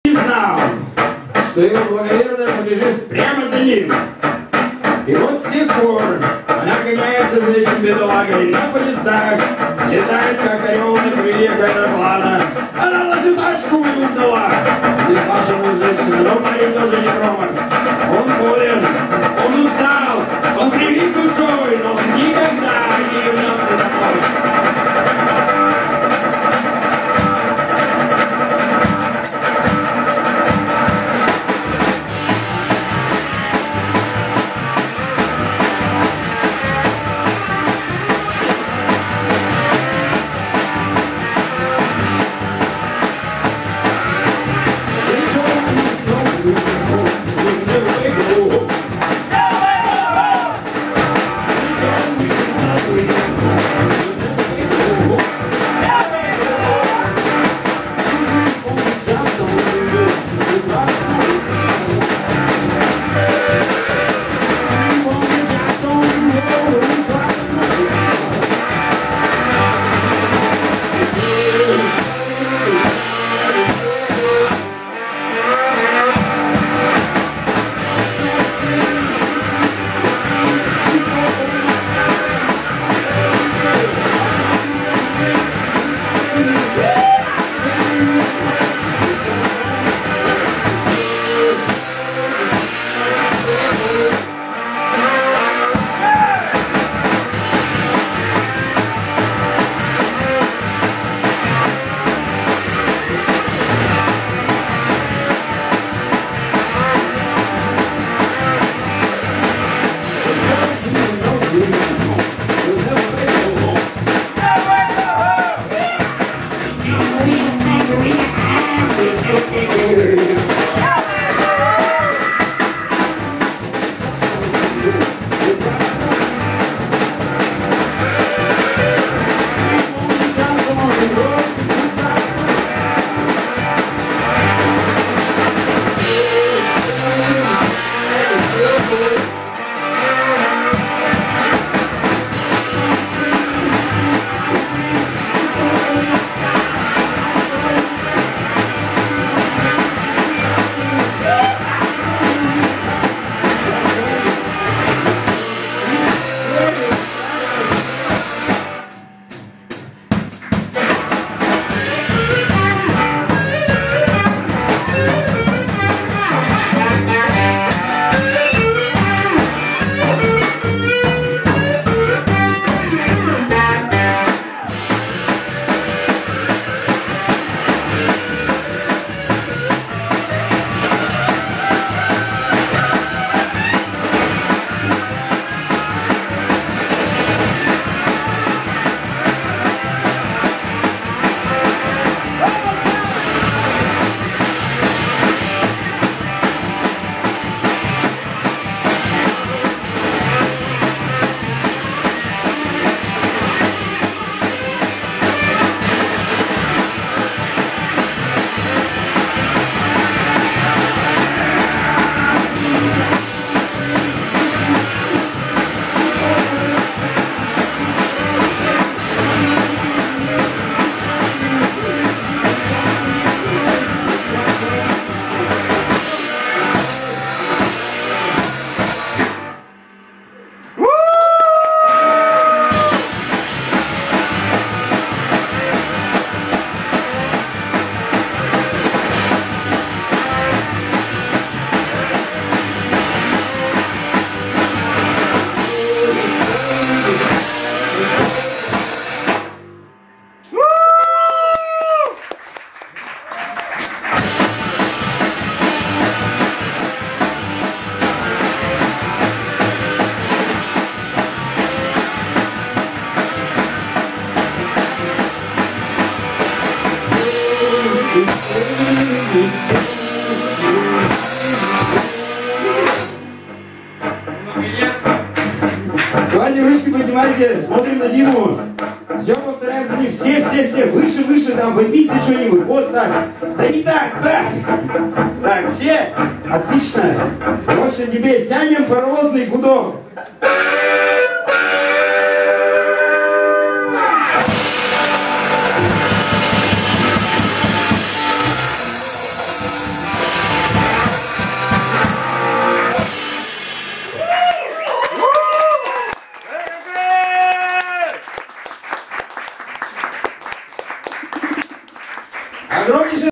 не знал, что его благоверная побежит прямо за ним. И вот с тех пор она гоняется за этим бедолагой на поездах, летает как орел на крыльях аэроплана. Она даже тачку ему сдала, безбашенную женщину, но парень тоже не промах. Он болен, он устал, он привит душой, но он никогда не вернется домой. Давайте ручки поднимайте, смотрим на Диму. Все, повторяем за ним. Все. Выше, там, возьмите что-нибудь. Вот так. Да не так, так. Так, все. Отлично. Больше тебе тянем паровозный гудок. Огромнейшее